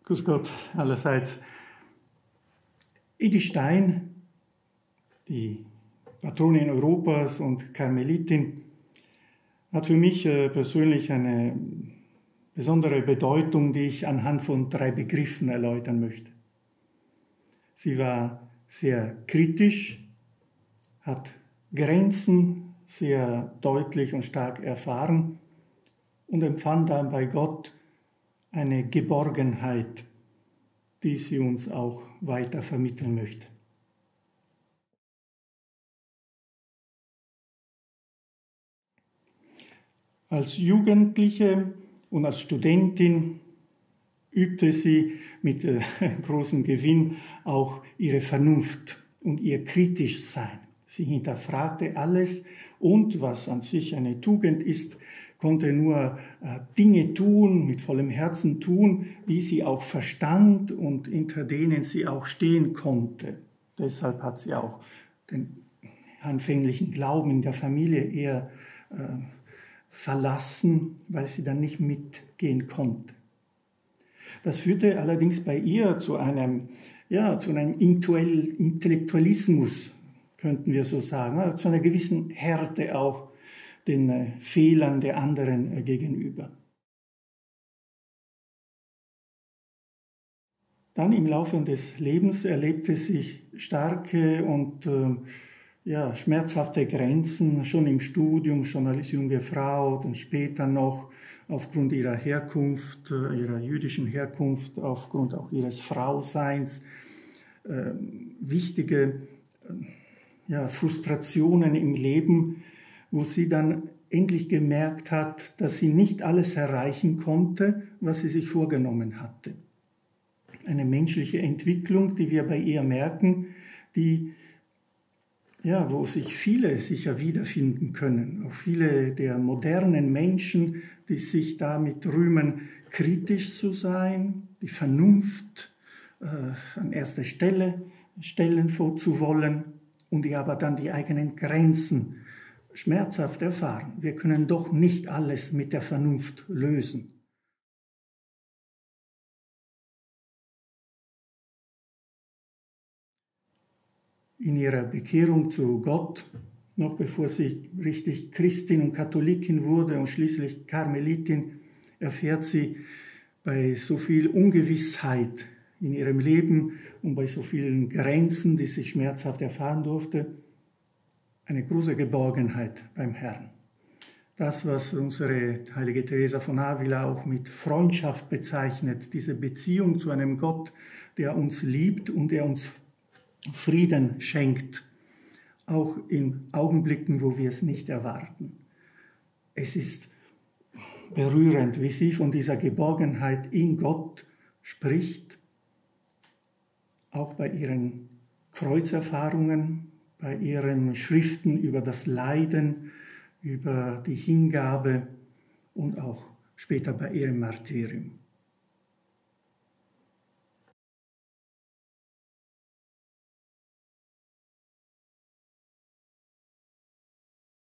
Grüß Gott allerseits. Edith Stein, die Patronin Europas und Karmelitin, hat für mich persönlich eine besondere Bedeutung, die ich anhand von 3 Begriffen erläutern möchte. Sie war sehr kritisch, hat Grenzen sehr deutlich und stark erfahren und empfand dann bei Gott eine Geborgenheit, die sie uns auch weiter vermitteln möchte. Als Jugendliche und als Studentin übte sie mit großem Gewinn auch ihre Vernunft und ihr Kritischsein. Sie hinterfragte alles und, was an sich eine Tugend ist, konnte nur Dinge tun, mit vollem Herzen tun, die sie auch verstand und hinter denen sie auch stehen konnte. Deshalb hat sie auch den anfänglichen Glauben in der Familie eher verlassen, weil sie dann nicht mitgehen konnte. Das führte allerdings bei ihr zu einem Intellektualismus, könnten wir so sagen, zu einer gewissen Härte auch den Fehlern der anderen gegenüber. Dann im Laufe des Lebens erlebte sie starke und schmerzhafte Grenzen, schon im Studium, schon als junge Frau, dann später noch aufgrund ihrer Herkunft, ihrer jüdischen Herkunft, aufgrund auch ihres Frauseins, wichtige Frustrationen im Leben, wo sie dann endlich gemerkt hat, dass sie nicht alles erreichen konnte, was sie sich vorgenommen hatte. Eine menschliche Entwicklung, die wir bei ihr merken, wo sich viele sicher wiederfinden können. Auch viele der modernen Menschen, die sich damit rühmen, kritisch zu sein, die Vernunft an erster Stelle stellen zu wollen und die aber dann die eigenen Grenzen schmerzhaft erfahren. Wir können doch nicht alles mit der Vernunft lösen. In ihrer Bekehrung zu Gott, noch bevor sie richtig Christin und Katholikin wurde und schließlich Karmelitin, erfährt sie bei so viel Ungewissheit in ihrem Leben und bei so vielen Grenzen, die sie schmerzhaft erfahren durfte, eine große Geborgenheit beim Herrn. Das, was unsere heilige Teresa von Avila auch mit Freundschaft bezeichnet, diese Beziehung zu einem Gott, der uns liebt und der uns Frieden schenkt, auch in Augenblicken, wo wir es nicht erwarten. Es ist berührend, wie sie von dieser Geborgenheit in Gott spricht, auch bei ihren Kreuzerfahrungen, bei ihren Schriften über das Leiden, über die Hingabe und auch später bei ihrem Martyrium.